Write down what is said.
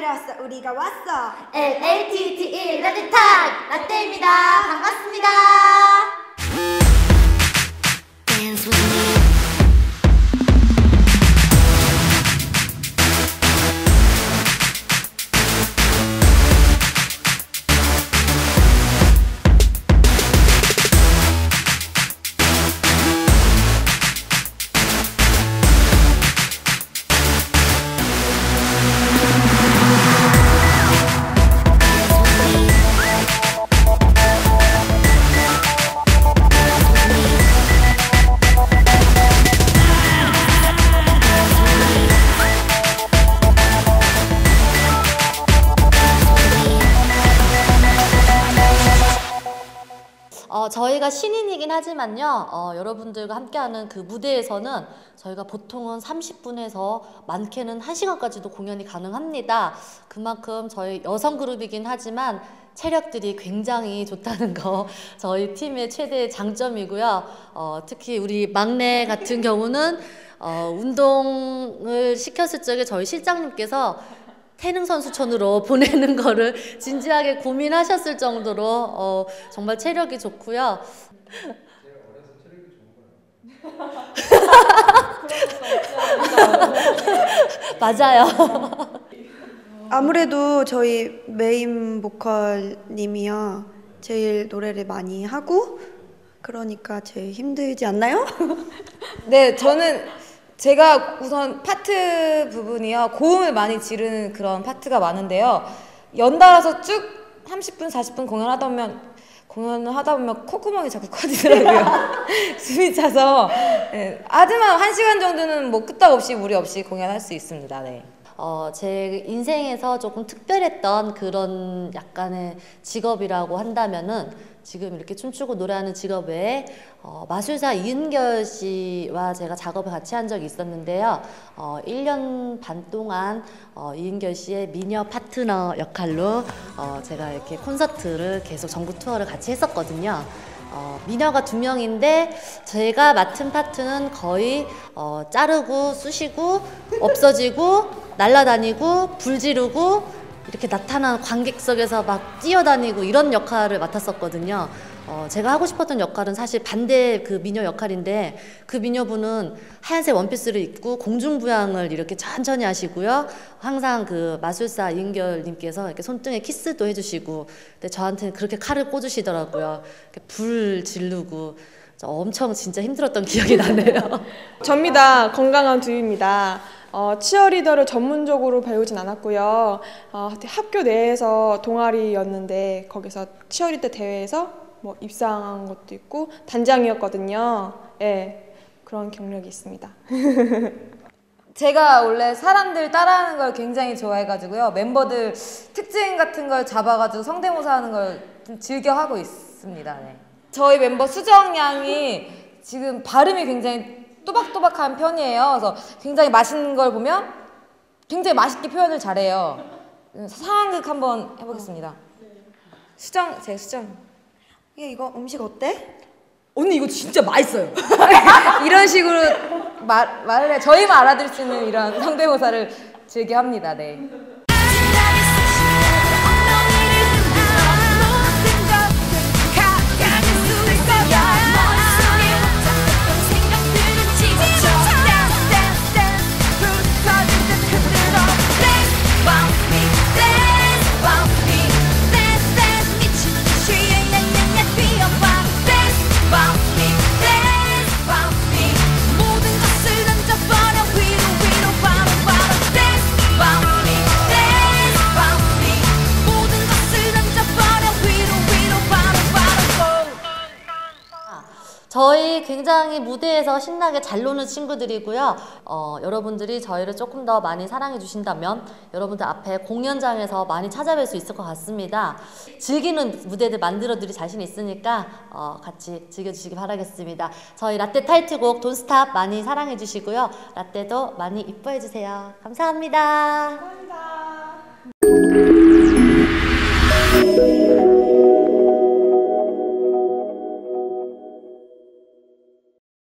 왔어. 우리가 왔어. LATTE 라떼탑 라떼입니다. 반갑습니다. Dance with me. 저희가 신인이긴 하지만요, 여러분들과 함께하는 그 무대에서는 저희가 보통은 30분에서 많게는 1시간까지도 공연이 가능합니다. 그만큼 저희 여성 그룹이긴 하지만 체력들이 굉장히 좋다는 거 저희 팀의 최대의 장점이고요. 특히 우리 막내 같은 경우는 운동을 시켰을 적에 저희 실장님께서 태능선수촌으로 보내는 거를 진지하게 고민하셨을 정도로 정말 체력이 좋고요. 제가 어려서 체력이 좋은 거예요. 맞아요. 아무래도 저희 메인 보컬님이요. 제일 노래를 많이 하고 그러니까 제일 힘들지 않나요? 네, 제가 우선 파트 부분이요, 고음을 많이 지르는 그런 파트가 많은데요. 연달아서 쭉 30분, 40분 공연을 하다 보면 콧구멍이 자꾸 커지더라고요. 숨이 차서. 네, 하지만 1시간 정도는 뭐 끄떡없이 무리 없이 공연할 수 있습니다. 네. 제 인생에서 조금 특별했던 그런 약간의 직업이라고 한다면은 지금 이렇게 춤추고 노래하는 직업 외에 마술사 이은결 씨와 제가 작업을 같이 한 적이 있었는데요. 1년 반 동안 이은결 씨의 미녀 파트너 역할로 제가 이렇게 콘서트를 계속 전국 투어를 같이 했었거든요. 미녀가 2명인데 제가 맡은 파트는 거의 자르고 쑤시고 없어지고 날아다니고 불 지르고 이렇게 나타난 관객석에서 막 뛰어다니고 이런 역할을 맡았었거든요. 제가 하고 싶었던 역할은 사실 반대 그 미녀 역할인데 그 미녀분은 하얀색 원피스를 입고 공중부양을 이렇게 천천히 하시고요. 항상 그 마술사 이은결님께서 이렇게 손등에 키스도 해주시고 근데 저한테는 그렇게 칼을 꽂으시더라고요. 이렇게 불 지르고 엄청 진짜 힘들었던 기억이 나네요. 접니다. 건강한 두유입니다. 치어리더를 전문적으로 배우진 않았고요. 학교 내에서 동아리였는데 거기서 치어리더 대회에서 뭐 입상한 것도 있고 단장이었거든요. 예, 그런 경력이 있습니다. 제가 원래 사람들 따라하는 걸 굉장히 좋아해가지고요. 멤버들 특징 같은 걸 잡아가지고 성대모사 하는 걸 좀 즐겨 하고 있습니다. 네. 저희 멤버 수정 양이 지금 발음이 굉장히 또박또박한 편이에요. 그래서 굉장히 맛있는 걸 보면 굉장히 맛있게 표현을 잘해요. 상황극 한번 해보겠습니다. 제 수정. 이거 음식 어때? 언니 이거 진짜 맛있어요. 이런 식으로 말을 해. 저희만 알아들을 수 있는 이런 성대모사를 즐겨 합니다. 네. 저희 굉장히 무대에서 신나게 잘 노는 친구들이고요. 여러분들이 저희를 조금 더 많이 사랑해 주신다면 여러분들 앞에 공연장에서 많이 찾아뵐 수 있을 것 같습니다. 즐기는 무대들 만들어 드릴 자신 있으니까 같이 즐겨주시기 바라겠습니다. 저희 라떼 타이틀곡 Don't Stop 많이 사랑해 주시고요. 라떼도 많이 이뻐해 주세요. 감사합니다. 감사합니다.